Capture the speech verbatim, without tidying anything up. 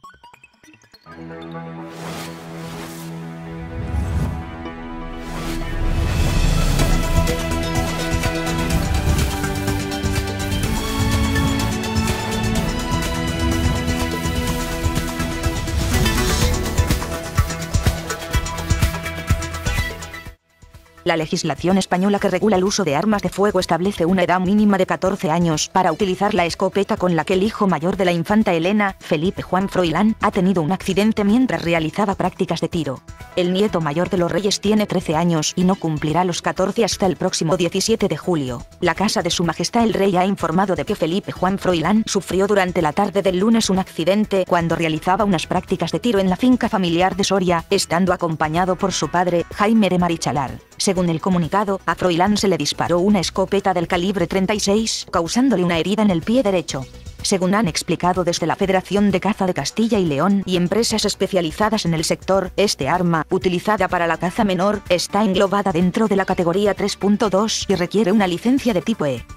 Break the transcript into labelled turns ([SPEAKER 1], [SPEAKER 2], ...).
[SPEAKER 1] La legislación española que regula el uso de armas de fuego establece una edad mínima de catorce años para utilizar la escopeta con la que el hijo mayor de la infanta Elena, Felipe Juan Froilán, ha tenido un accidente mientras realizaba prácticas de tiro. El nieto mayor de los reyes tiene trece años y no cumplirá los catorce hasta el próximo diecisiete de julio. La casa de su majestad el rey ha informado de que Felipe Juan Froilán sufrió durante la tarde del lunes un accidente cuando realizaba unas prácticas de tiro en la finca familiar de Soria, estando acompañado por su padre, Jaime de Marichalar. Según el comunicado, a Froilán se le disparó una escopeta del calibre treinta y seis, causándole una herida en el pie derecho. Según han explicado desde la Federación de Caza de Castilla y León y empresas especializadas en el sector, este arma, utilizada para la caza menor, está englobada dentro de la categoría tres punto dos y requiere una licencia de tipo E.